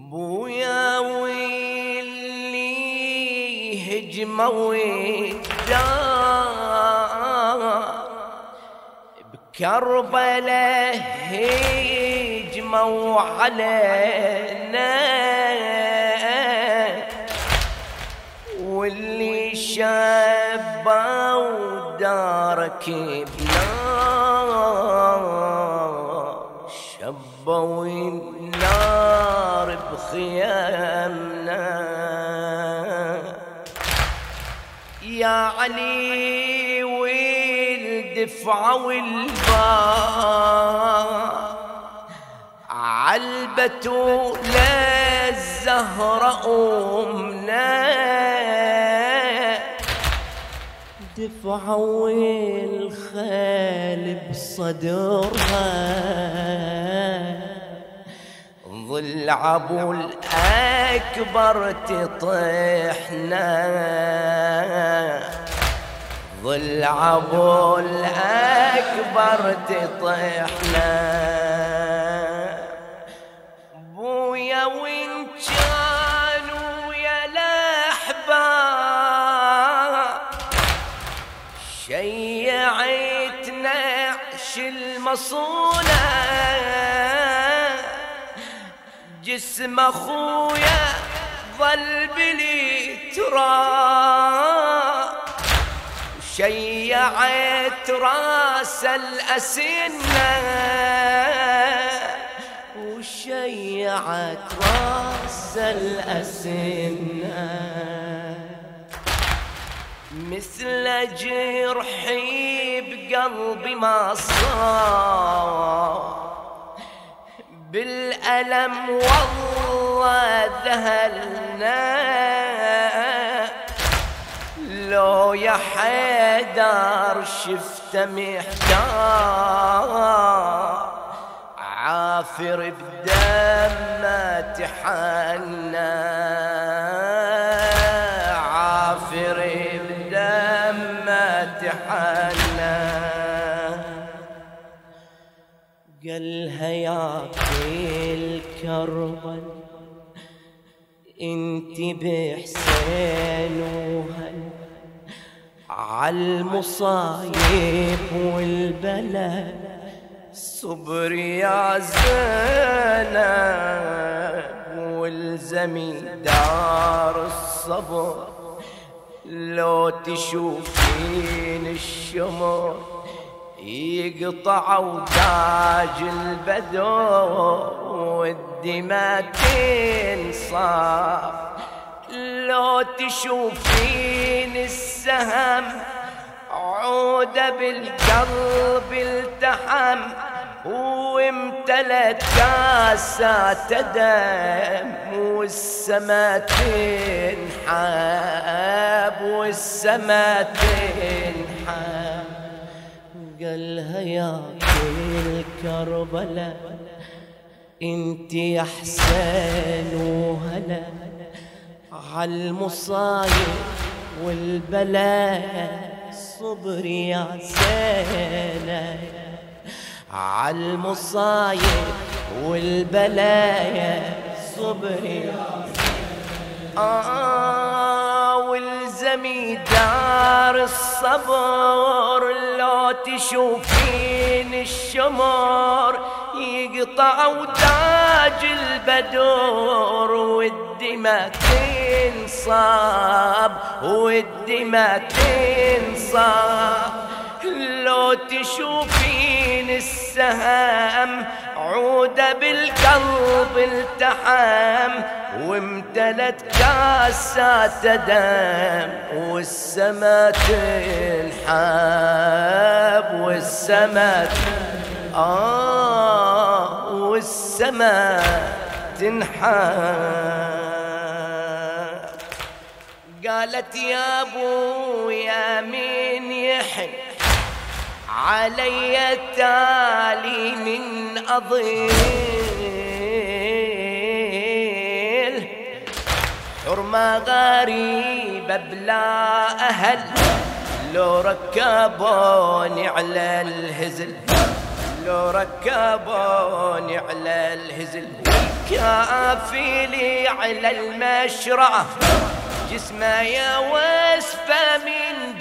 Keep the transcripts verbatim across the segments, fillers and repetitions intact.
بويا واللي هجموا الدار بكربلاء هجموا علينا، واللي شابوا دارك بنار شبوا النار بخيامنا. يا علي والدفعة والبار عالبتولة الزهرة أمنا، دفعة والخيل بصدرها ظل عبو الأكبر تطيحنا، ظل عبو الأكبر تطيحنا. بويا وإن كانوا يا الأحباب شيعتنا عش المصونة، جسم أخويا ظل بلي تراب، شيعت راس الأسنة وشيعت راس الأسنة، مثل جرحي بقلبي ما صار بالألم والله ذهلنا. لو يا حيدر شفت محتار عافر بدمه تحنى، عافر بدمه تحنى. قالها يا الكربل انت بحسين وهل عالمصايب والبلاء صبر يا زينب، والزمي دار الصبر لو تشوفين الشمر يقطع وداج البدو والدماء تنصاف، لو تشوفين السهم عودة بالقلب التحم وامتلت كاسات دم والسما تنحاب والسما تنحاب. قالها يا الكربلاء انت يا حسين وهلا عالمصايب والبلاء صبر يا زينب، عالمصايب والبلاء صبر يا زينب. آه والزمي دار الصبر لو تشوفين الشمر يقطع وداج البدور والدماء تنصاب والدماء تنصاب، لو تشوفين السهم عودة بالقلب التحم وامتلت كاسات دم والسما تنحاب والسما آه والسما تنحاب. قالت يا ابويا من يحن علي التالي من أضيل، حرمة غريبة بلا أهل لو ركبوني على الهزل، لو ركبوني على الهزل كافلي على المشرعة جسمه يا وسفة من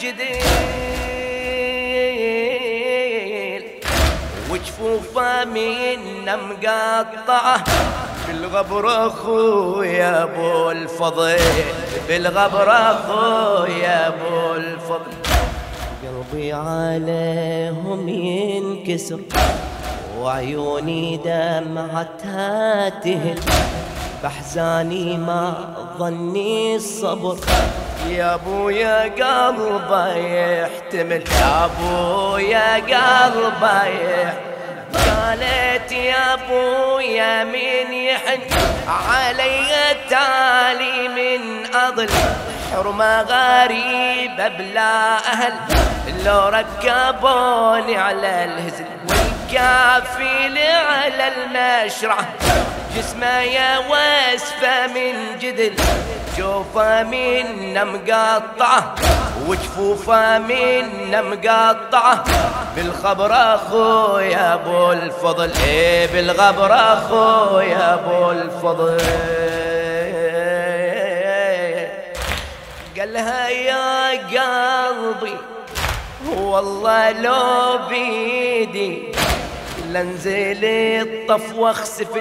جديل وجفوفه منا مقطعة بالغبر اخويا ابو الفضل بالغبر اخويا ابو الفضل قلبي عليهم ينكسر وعيوني دمعتها تهل بحزاني ما ظني الصبر يا ابويا قلبي يحتمل يا ابويا قلبي يحتمل قالت يا ابويا من يحن علي تالي من اضل حرمة غريبة بلا اهل لو ركبوني على الهزل والكافل على المشرعة جسمه يا وسفة من جدل جوفه منا مقطعة وجفوفه منا مقطعة بالخبر اخويا ابو الفضل ايه بالغبر اخويا ابو الفضل قالها يا قلبي والله لو بيدي لانزل الطف واخسف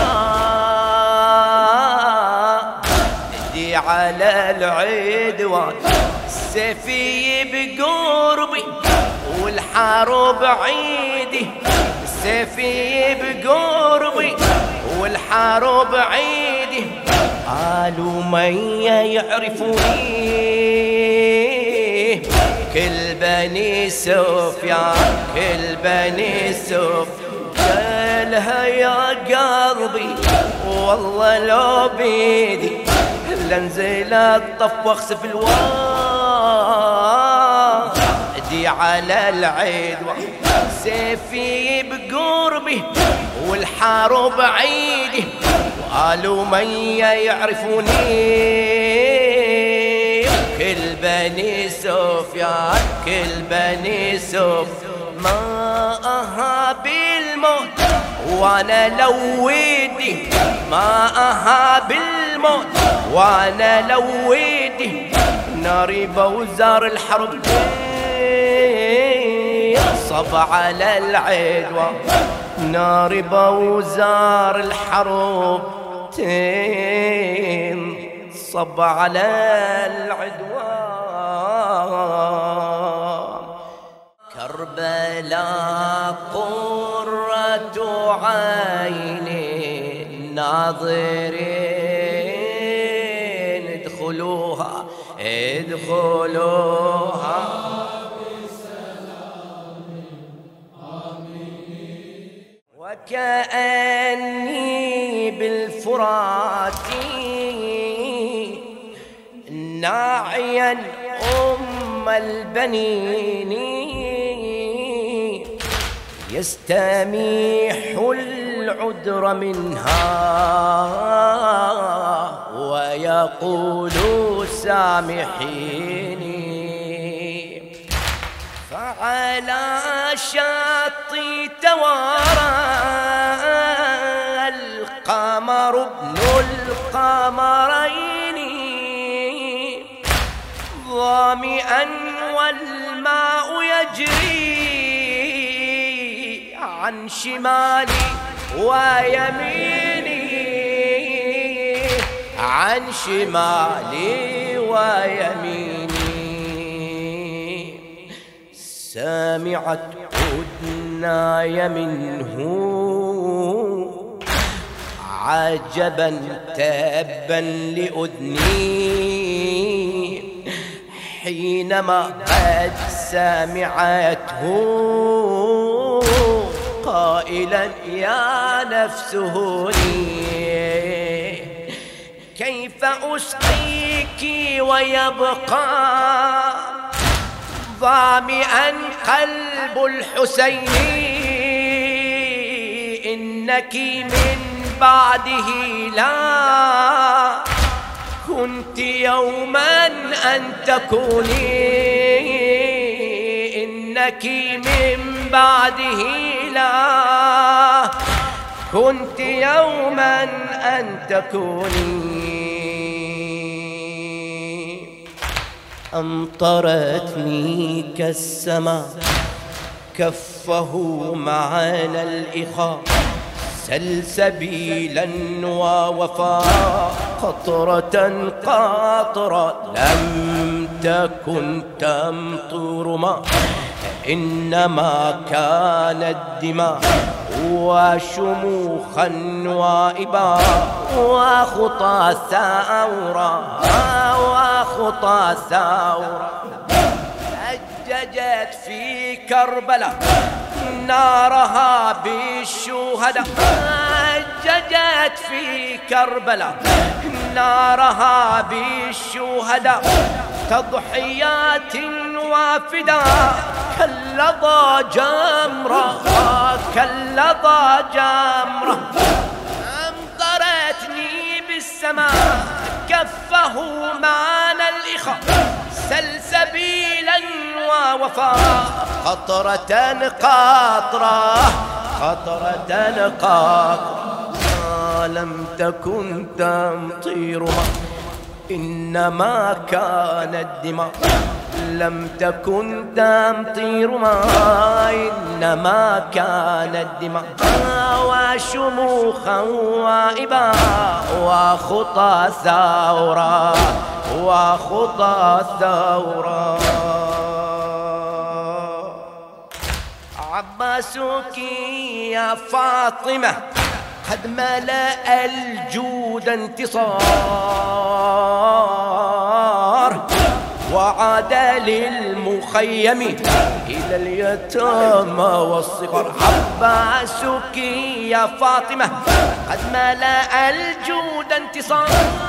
الواء ايدي على العدوان السيفي بقربي والحارب عيدي السيفي بقربي والحارب عيدي قالوا من يعرفوني كل بني سفيان كل بني سفيان قالها يا قلبي والله لو بيدي لانزل الطف واخسف الواد ايدي على العدوى سيفي بقربي والحارب عيدي وقالوا من يعرفوني كل بني سفيان كل بني سفيان ما أهاب الموت وانا لو ودي ما أهاب الموت وانا لو ودي ناري بوزار الحرب صب على العدوى ناري بوزار الحرب صب على العدوان كربلاء قرة عين الناظرين ادخلوها ادخلوها وكأني بالفرات ناعيا أم البنين يستميح العذر منها ويقول سامحيني فعلى شاطئ توارى القمر ابن القمرين ظامئا والماء يجري عن شمالي ويميني عن شمالي ويميني سمعت أذناي منه عجبا تابا لأذني حينما قد سمعته قائلا يا نفس هوني كيف أسقيك ويبقى ظامئا قلب الحسين إنك من بعده لا كنت يوما أن تكوني إنك من بعده لا كنت يوما أن تكوني. أمطرتني كالسماء كفه معنا الإخاء سلسبيلا ووفاء قطرة قاطرة لم تكن تمطر ما إنما كانت دماء وشموخا وإباء وخطى ثورة وخطى ثورة أججت في كربلاء نارها بالشهداء أججت في كربلاء نارها بالشهداء تضحيات وفداء كاللظى جمرة كاللظى جمرة. أمطرتني بالسماء كفه معنا الإخاء سلسبيلا ووفاء قطرة قاطرة قطرة قاطرة لم تكن تمطيرها إنما كانت دماء لم تكن تمطير ما إنما كانت دماء وشموخا وإباء وخطى ثورة وخطى ثورة. عباسك يا فاطمة قد ملأ الجود انتصار وعاد للمخيم إلى اليتامى والصغار. عباسك يا فاطمة قد ملأ الجود انتصار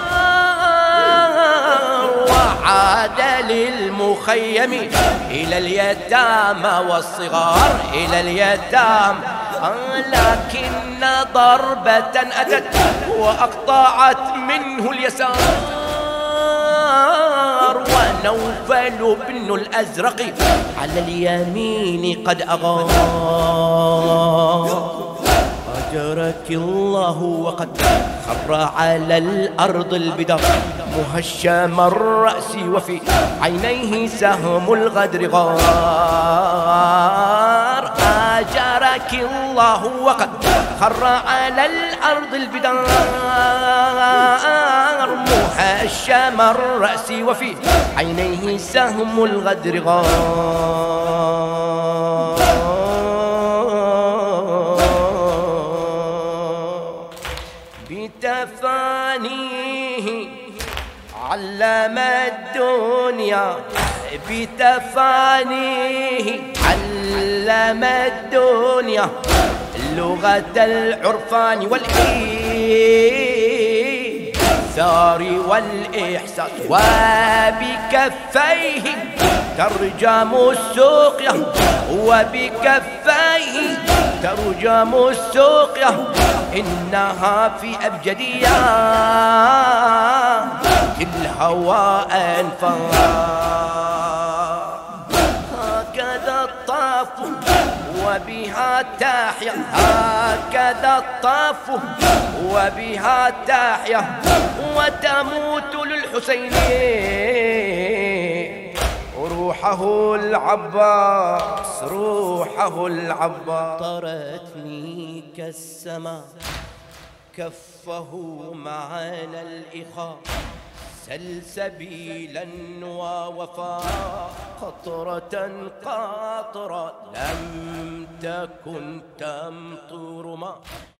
وعاد للمخيم إلى اليتامى والصغار إلى اليتامى لكن ضربة أتت وأقطعت منه اليسار ونوفل بن الأزرق على اليمين قد أغار. أجرك الله وقد خر على الأرض البدار مهشم الرأس وفي عينيه سهم الغدر غار. أجرك الله وقد خر على الأرض البدار مهشم الرأس وفي عينيه سهم الغدر غار. بتفانيه علم الدنيا بتفانيه علم الدنيا لغة العرفان والإيثار والإحساس وبكفيه ترجم السقيا وبكفيه ترجم السقيا إنها في أبجديات الهوى أنفار. هكذا الطاف وبها تحيا هكذا الطاف وبها تحيا وتموت للحسين روحه العباس روحه العباس. طرتني كالسماء كفه معنا الإخاء سلسبيلا ووفاء قطرة قاطرة لم تكن تمطر ما